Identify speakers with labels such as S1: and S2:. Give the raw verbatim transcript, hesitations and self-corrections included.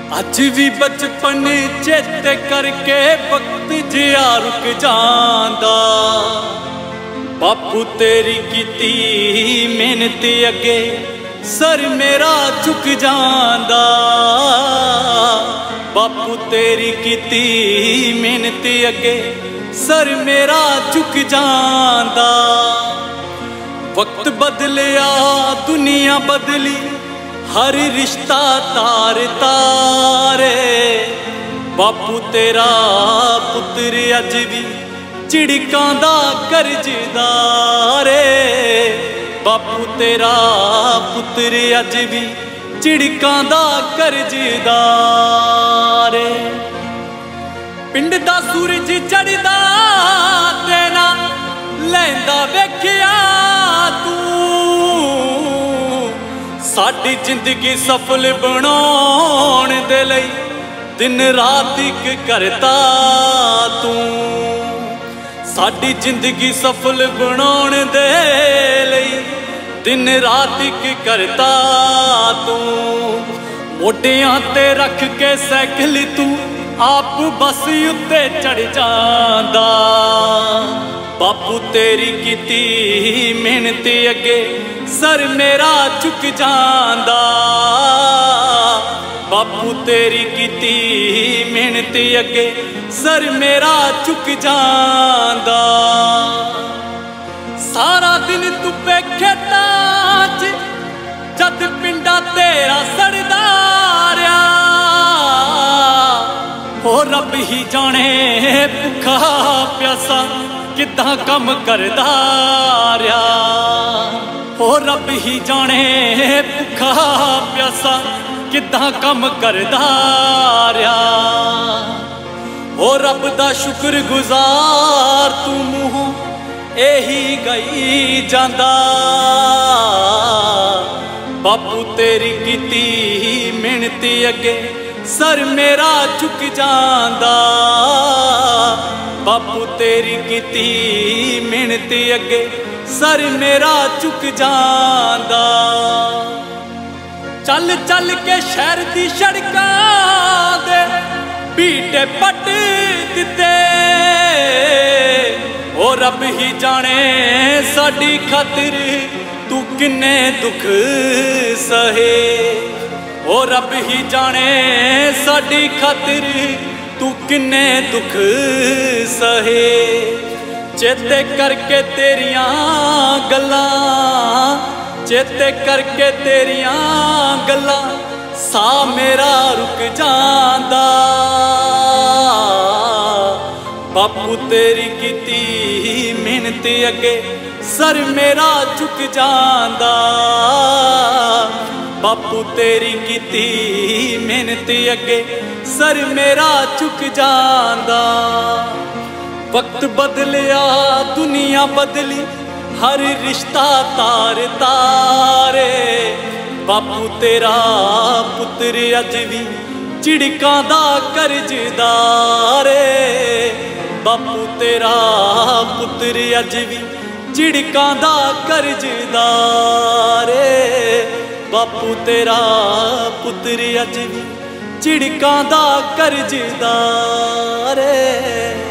S1: अज भी बचपन चेते करके वक्त जिया रुक जांदा। बापू तेरी कीती मेहनत अगे सर मेरा झुक जांदा। बापू तेरी कीती मेहनत अगे सर मेरा झुक जांदा। वक्त बदलिया दुनिया बदली हर रिश्ता तार तारे। बापू तेरा पुत्र अज भी झिड़कां दा कर्जदार। बापू तेरा पुत्र अज भी झिड़कां दा कर्जदार। पिंड दा सूरज चढ़दा तेना लैंदा वेखिया तू। साडी जिंदगी सफल बनाउण दे लई दिन रात इक करता तू। साडी जिंदगी सफल बनाउण दे लई दिन रात इक करता तू। मोढियां ते रख के साइकिल तू आप बस उत्ते चढ़ जांदा। बापू तेरी कीती मेहनत अगे सर मेरा झुक जांदा। बापू तेरी कीती मेहनत अगे सर मेरा झुक जांदा। सारा दिन धुप्पे खेतां च जद पिंडा तेरा सड़दा रहा। हो रब ही जाने भुखा प्यासा किदां कम करदा रहा। हो रब ही जाने भुखा प्यासा किदां कम करदा रहा। हो रब दा शुक्र गुजार तू मूंहों एही गई जांदा। बापू तेरी कीती मेहनत अगे सर मेरा झुक जांदा। बापू तेरी कीती मेहनत अगे सर मेरा झुक जांदा। चल चल के शहर दी सड़कां दे बीटे पट दिते। ओ रब ही जाने साडी खातिर तू किन्ने दुख सहे। ओ रब ही जाने साडी खातिर तू किन्ने दुख सहे। चेते करके तेरियां गल्लां चेते करके तेरियां गल्लां सा मेरा रुक जांदा। बापू तेरी कीती मेहनत अगे सर मेरा झुक जांदा। बापू तेरी कीती मेहनत अगे सर मेरा झुक जांदा। वक्त बदलिया दुनिया बदली हर रिश्ता तार तारे। बापू तेरा पुत्र अज भी झिड़कां दा कर्जदार। बापू तेरा पुत्र अज भी झिड़कां दा कर्जदार। बापू तेरा पुत्र अज भी झिड़कां दा कर्जदार।